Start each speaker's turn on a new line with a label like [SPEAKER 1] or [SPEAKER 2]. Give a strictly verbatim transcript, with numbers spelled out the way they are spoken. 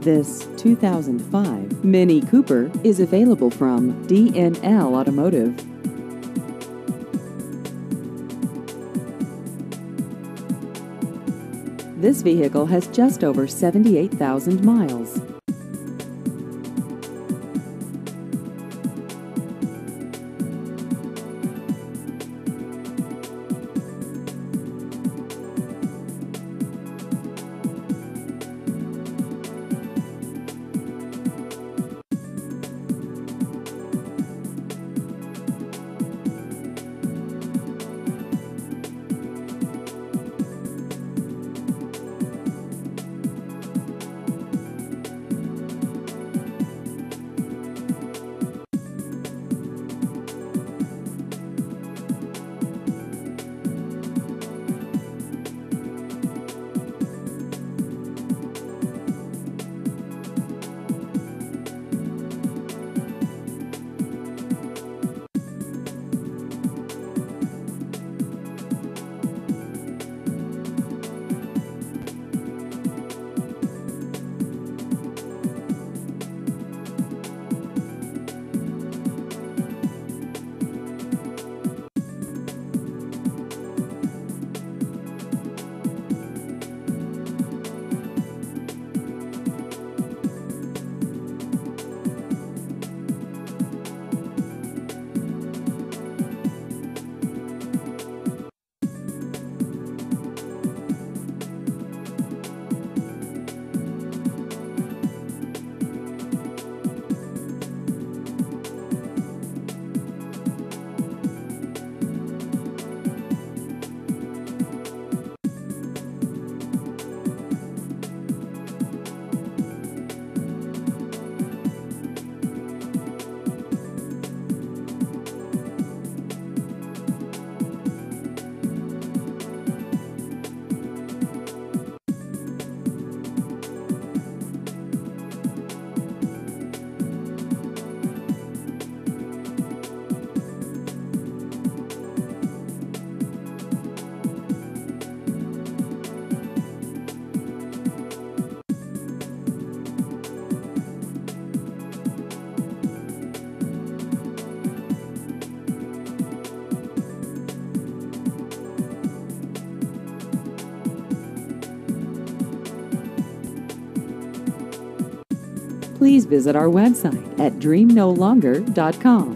[SPEAKER 1] This two thousand five Mini Cooper is available from D N L Automotive. This vehicle has just over seventy-eight thousand miles. Please visit our website at dream no longer dot com.